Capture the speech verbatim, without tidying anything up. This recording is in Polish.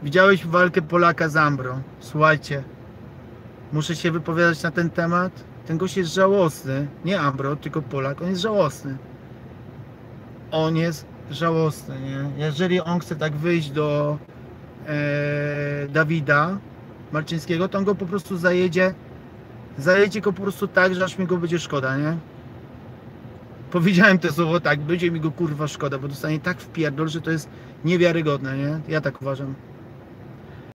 Widziałeś walkę Polaka z Ambro. Słuchajcie, muszę się wypowiadać na ten temat. Ten gość jest żałosny. Nie Ambro, tylko Polak. On jest żałosny. On jest żałosny, nie? Jeżeli on chce tak wyjść do e, Dawida Marczyńskiego, to on go po prostu zajedzie. Zajedzie go po prostu tak, że aż mi go będzie szkoda, nie? Powiedziałem to słowo tak, będzie mi go kurwa szkoda, bo dostanie tak w pierdol, że to jest niewiarygodne, nie? Ja tak uważam.